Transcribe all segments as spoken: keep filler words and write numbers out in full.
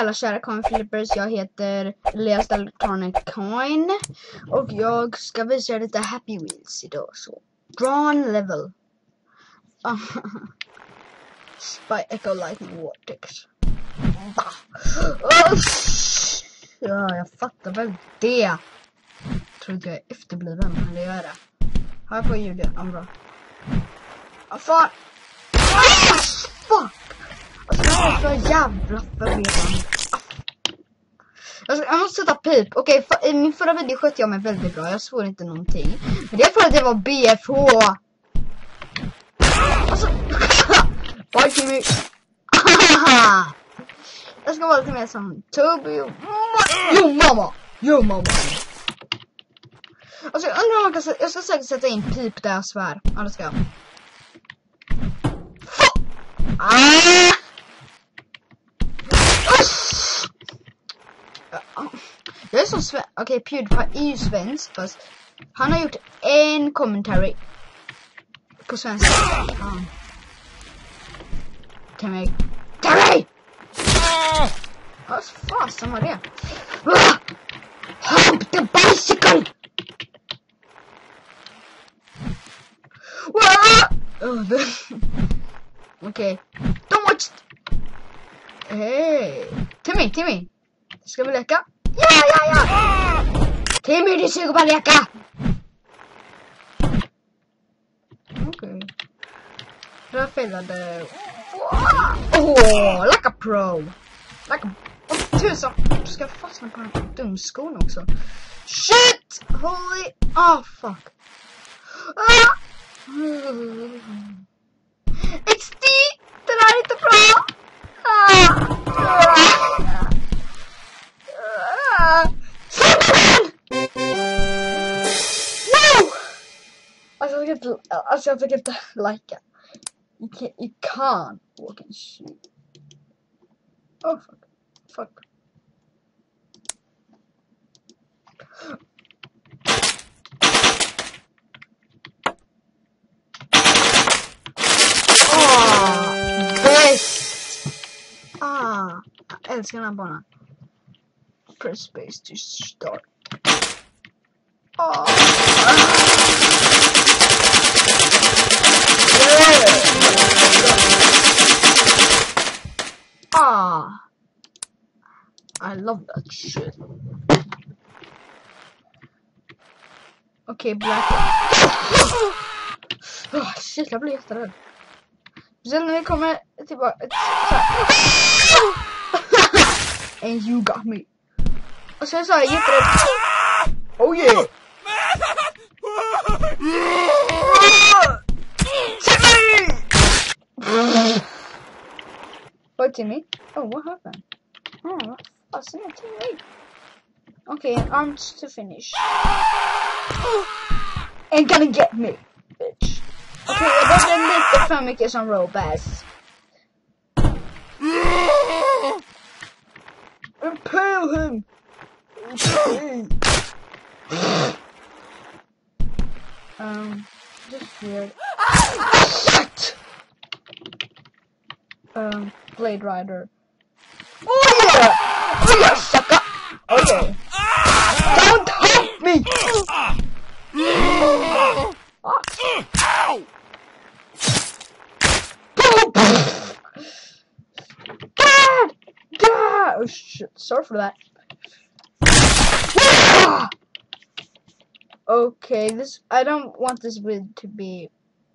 alla kära coin flippers, jag heter Elias Electronic Coin och jag ska visa er lite Happy Wheels idag. Så, drawn level. Spy Echo Lightning Vortex. Ja, jag fattar väl det. Jag tror inte jag är efterbliven, men det gör det. Har jag på ljudet? Ja, bra. Vad fan? Fuck! Alltså, det är så jävla förvirrande. Alltså, jag måste sätta pip. Okej, okay, i min förra video skötte jag mig väldigt bra. Jag svor inte någonting. Men det är för att jag var B F H. Alltså, fuck me. Jag ska vara lite mer som Toby och... Jo, mamma! Jo, mamma! Alltså, jag undrar om man kan... Jag ska säkert sätta in pip där jag svär. Ja, det ska jag. Ah! Jag är så svensk. Okej, okay, PewDiePie är ju svensk. Fast han har gjort en commentary på svenska. Ah. Till mig. Till mig! Vad fasen var det? Ah! Hump the bicycle! Oh, okej. Don't watch. Hej. Timmy, Timmy. Ska vi leka? Ja, ja, ja. Timmy, du suger på leka. Okej. Okay. Jag fällade. Åh, like a pro. Like a... Oh, tusen. Du ska fastna på den dumskon också. Shit! Holy... Oh, fuck. Ah! X D! Den är inte bra! Ah! Ah! Wow! Alltså jag tycker inte, alltså jag tycker inte like it. You can't, you can't walk and shoot. Oh fuck. Fuck. Ah, jag älskar den här banan. Press space to start. Oh. Yeah. Ah, I love that shit. Okay, black. Oh shit, jag blir jätterädd. Sen när vi kommer tillbaka. And you got me. Och sen så är jag jätterädd. Oh yeah. Timmy! What, Timmy? Oh, what happened? Oh, what fasen är Timmy? Okay, arms to finish. Ain't gonna get me, bitch. Okej, okay, jag behöver lite för mycket som Robass. Impale him! um, just weird. Shit! Um, Blade Rider. Oh yeah! Oh yeah, sucker! Oh yeah! Don't help me! Oh. Ow! God! God! Oh shit! Sorry for that. Okay, this I don't want this vid to be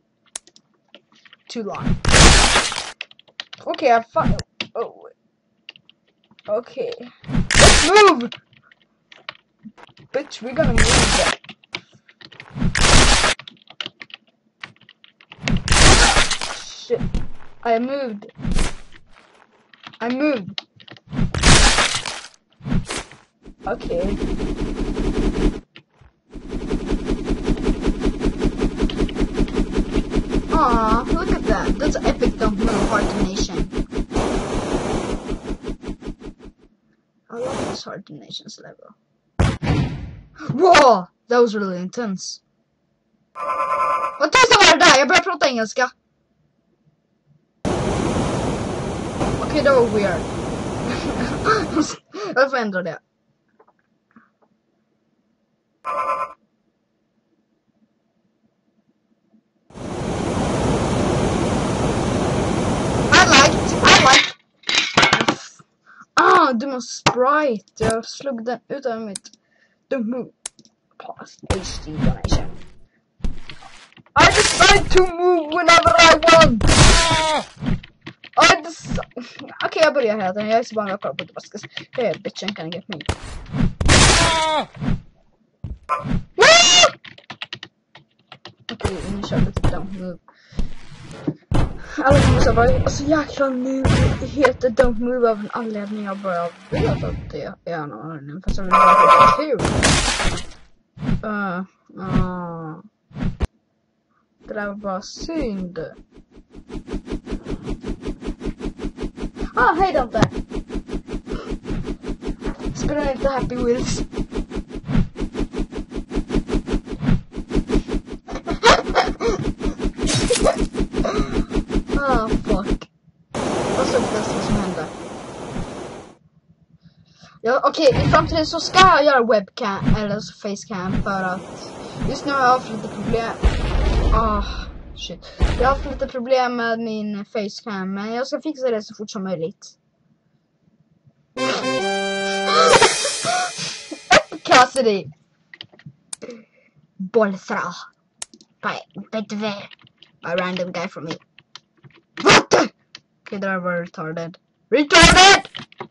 too long. Okay, I found. Oh. Okay. Let's move, bitch. We're gonna move that. Shit. I moved. I moved. Okay. Aw, look at that. That's epic dump little heart donation. I love this heart donations level. Whoa! That was really intense. Vad tusan var det där? Jag börjar prata engelska. Okay, that was weird. Jag får ändra det. I liked, I liked. Ah, du måste Sprite. Jag slog den ut av mitt dummo. Pause. H D donation. I decide to move whenever I want. I decide... Okej, okay, jag börjar här. Jag är så bara kolla på Damascus. Hey, bitchen can get me. Okej, okay, nu kör vi lite don't move. Alla kommer så bara, alltså jäklar nu heter don't move av en anledning. Jag bara vet att det är en anledning. Fast jag vill bara få kul. Uh, uh. Det där var bara synd. Ah, hej Dante. Spelar inte Happy Wheels. Ah, fuck. Vad så bäst vad som hände? Ja, okej, okay, i framtiden så ska jag göra webcam eller facecam för att just nu har jag haft lite problem. Ah, oh, shit. Jag har haft lite problem med min facecam, men jag ska fixa det så fort som möjligt. Cassidy. Bollthra. By the way, a random guy from me. What? Okay, that were retarded. Retarded!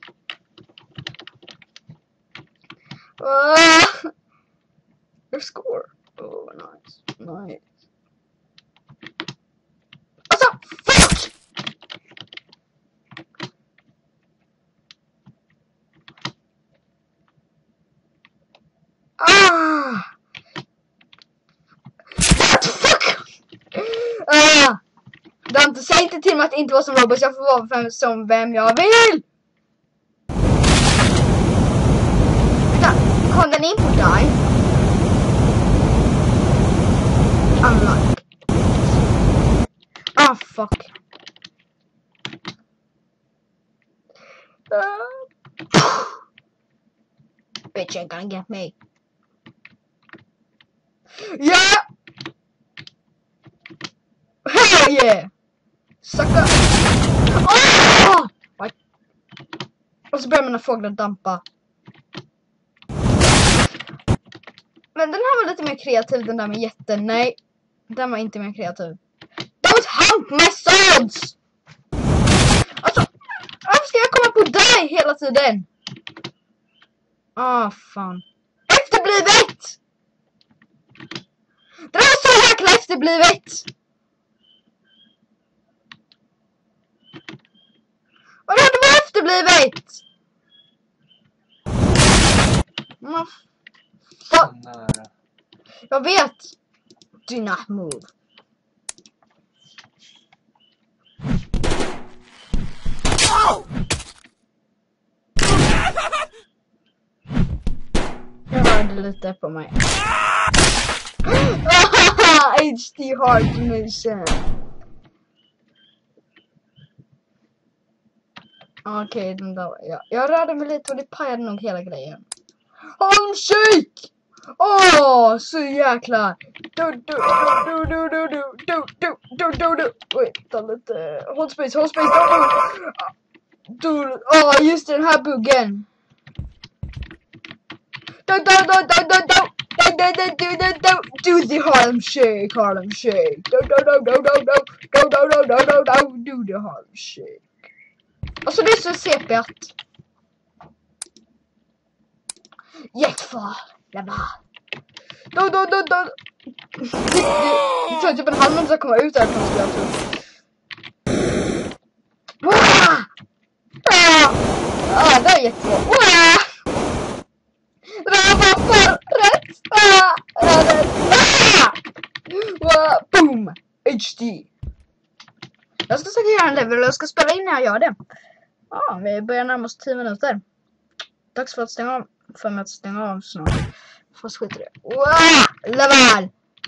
Uh, your score. Oh, nice. Nice. What's up? Fuck! Ah! What the fuck? Ah! Dante, säg inte till mig att det inte var som Roblox. Jag får vara vem, som vem jag vill. Vänta, kom den in på dig? Unlock. Ah, fuck. Uh. Bitch ain't gonna get me. Yeah! Hell yeah! Sucker! Oh! Right. Och så börjar mina fåglar dampa. Men den här var lite mer kreativ, den där med jätten. Nej, den var inte mer kreativ. Don't hunt my swords! Alltså, varför ska jag komma på dig hela tiden? Ah, oh, fan. Efterblivet! Det var så jäkla efterblivet! Och det var efterblivet! Mm. Jag vet. Do not move. Oh! Jag hörde lite på mig. H D hard mission. Okej, okay, den där. Ja. Jag rörde mig lite och det pajade nog hela grejen. Harlem Shake! Åh, oh, så jäkla. Du du du du du du du du du du du. Vänta lite. Hold space, hold space. Du du. Åh, just den här buggen. Du du du du du du. Do do do do do do the Harlem Shake, Harlem Shake. Do do do do do do do do do do do do do the Harlem Shake. Alltså det är så C P-at. Jättefar. Lämna. Do do do do. Det tar typ en halv minut att komma ut därifrån skulle jag tro. Ah, det är jättebra. Det där var för rätt. Ah, rätt. Boom. H D. Jag ska säkert göra en level och jag ska spela in när jag gör det. Ja, ah, vi börjar närma oss tio minuter. Dags för att stänga av. För mig att stänga av snart. Fast skit i det. Wow! Level!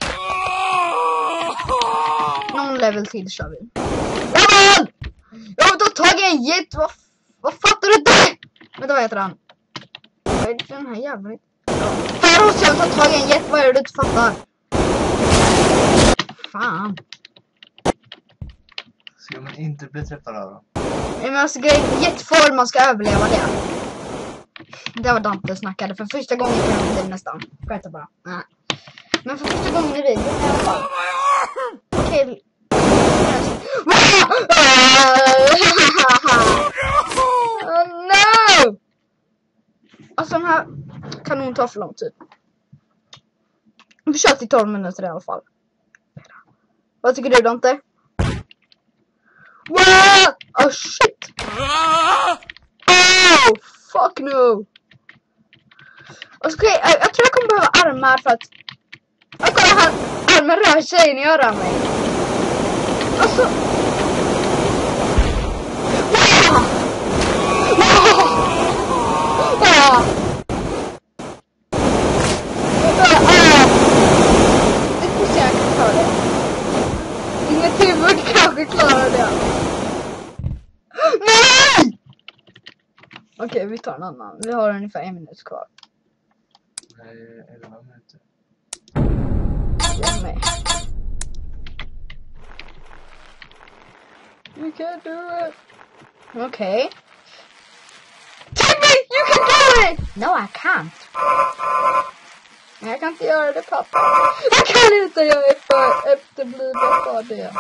Någon level till kör vi. Level! Jag har tagit en jet. Vad, vad fattar du inte? Vänta, vad heter han? Vad är den här jävla... Fan, måste jag ta tag i en jet. Vad är det du inte fattar? Fan. Ska man inte bli träffad av då? Men alltså grejen, jetform, man ska överleva det. Det var Dante snackade för första gången i mitt liv nästan. Skämta bara. Nej. Men för första gången i videon i alla fall. Okej. Oh no! Alltså den här kan nog ta för lång tid. Vi försökte i tolv minuter i alla fall. Vad tycker du, Dante? Wow! Oh shit! Oh fuck no! Alltså, okay, jag, jag tror jag kommer behöva armar för att... Jag kolla här, armen rör sig när jag rör mig. Alltså... Wow! Wow! Wow! Det får se, jag kan klara det. Inget huvud kanske klarar det. Nej! Okej, okay, vi tar en annan. Vi har ungefär en minut kvar. Nej, elva minuter. Jag med. You can do it. Okej. Okay. Timmy, you can do it! No, I can't. Jag kan inte göra det, pappa. Jag kan inte, jag är för efterbliven för det.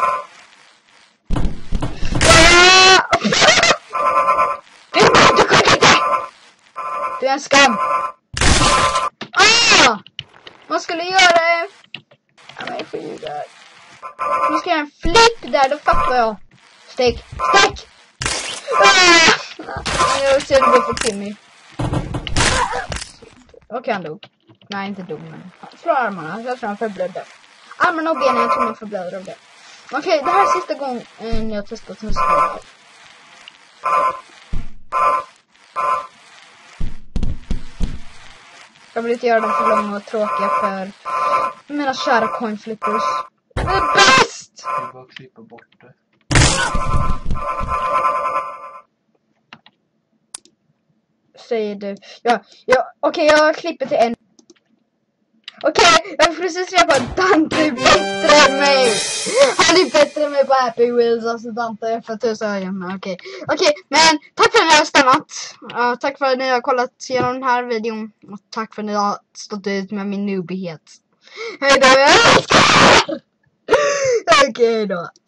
Du är en skam. Ah! Man skulle göra en... Ja, men får ju där. Man ska göra en flipp där, då fattar jag. Stick, stick! Ah! Jag ser det gå för Timmy. Okej, okay, han dog. Nej, inte dog, men... Slå armarna, jag tror han förblödde. Armarna och benen, jag tror han förblödde av det. Okej, okay, det här är sista gången jag testat musik. Jag vill inte göra dem för långa och tråkiga för mina kära coinflippers. Det är bäst! Jag vill bara klippa bort det. Säger du. Ja, ja, okej, okay, jag klipper till en. Okej, okay, jag får precis reda på att Dante är bättre än mig. Han är bättre än mig på Happy Wheels. Alltså Dante är för tusen ögon. Okej, okay. okej, okay, men tack för att ni har stannat. Uh, tack för att ni har kollat igenom den här videon. Och tack för att ni har stått ut med min noobighet. Hej då. Okej okay, då.